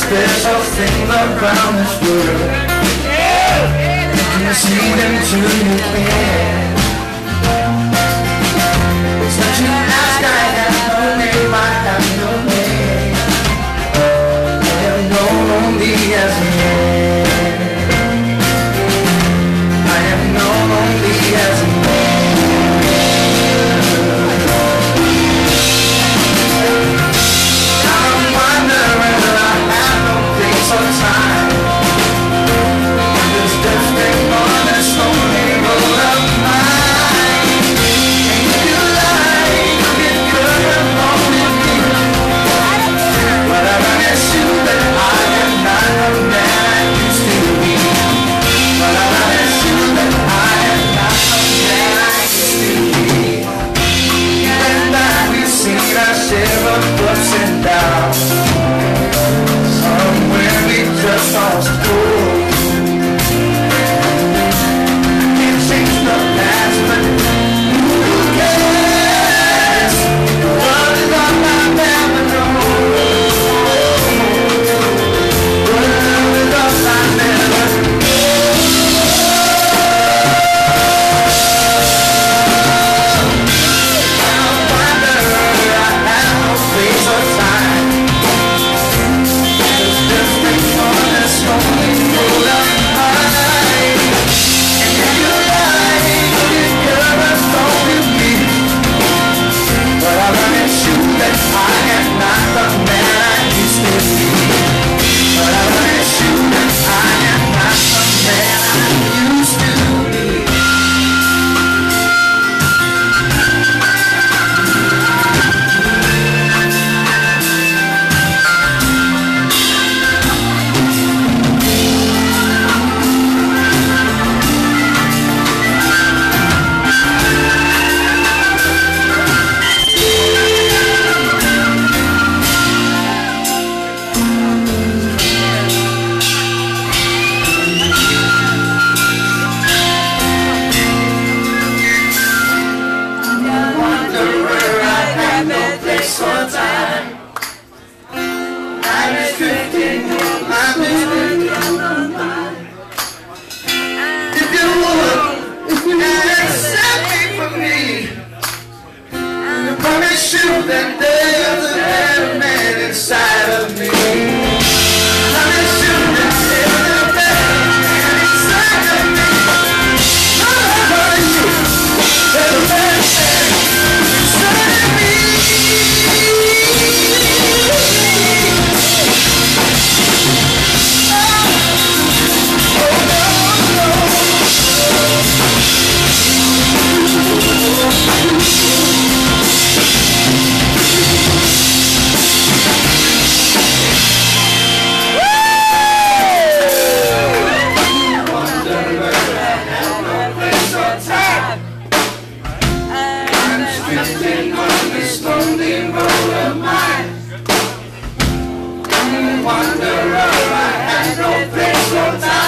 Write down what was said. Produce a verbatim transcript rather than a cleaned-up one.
special thing around this world. You can see them till you can. Such an nice guy has no name, I have no name. I am known only as a man. I am known only as a man. I'm wondering, I have no place or time. This drifting on this lonely road of mine. And if you like, you get good along with me. But I promise you that I am not the man I used to be. But I promise you that I am not the man I used to be. And that we've seen our share of ups and downs. Somewhere we just lost hope. Can't change the past, but who cares? What is all I've never known? What is all I've never known? I'm wondering, I have no place or time. Just drifting on this lonely road of mine. And if you like, you can come along with me. But I promise you that I am not the man I used to be. But I promise you that I am not the man I used to be. That there's a better man inside of me. I promise you that there's a better man inside of me. I promise you there's a better man inside of me. Oh no, no. Drifting on this lonely road of mine. I'm a wanderer, I had no place or time.